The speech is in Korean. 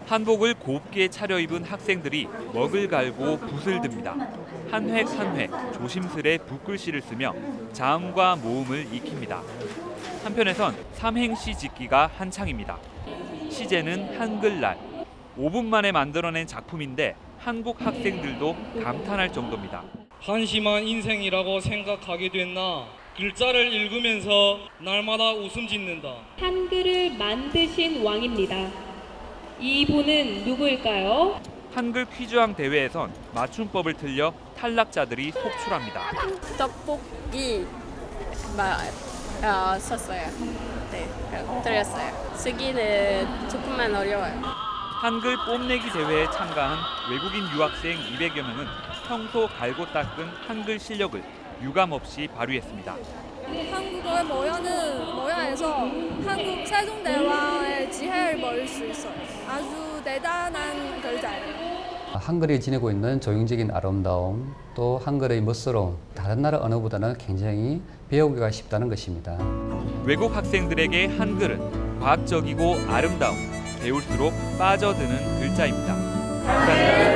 한복을 곱게 차려입은 학생들이 먹을 갈고 붓을 듭니다. 한 획 한 획 조심스레 붓글씨를 쓰며 자음과 모음을 익힙니다. 한편에선 삼행시 짓기가 한창입니다. 시제는 한글날. 5분 만에 만들어낸 작품인데 한국 학생들도 감탄할 정도입니다. 한심한 인생이라고 생각하게 됐나? 글자를 읽으면서 날마다 웃음 짓는다. 한글을 만드신 왕입니다. 이분은 누구일까요? 한글 퀴즈왕 대회에선 맞춤법을 틀려 탈락자들이 속출합니다. 떡볶이 썼어요. 네, 드렸어요. 쓰기는 조금만 어려워요. 한글 뽐내기 대회에 참가한 외국인 유학생 200여 명은 평소 갈고 닦은 한글 실력을 유감없이 발휘했습니다. 한국어의 모양에서 한국 세종대왕의 지혜를 모을 수 있어요. 아주 대단한 글자예요. 한글이 지니고 있는 조형적인 아름다움, 또 한글의 멋스러움, 다른 나라 언어보다는 굉장히 배우기가 쉽다는 것입니다. 외국 학생들에게 한글은 과학적이고 아름다움, 배울수록 빠져드는 글자입니다. 감사합니다.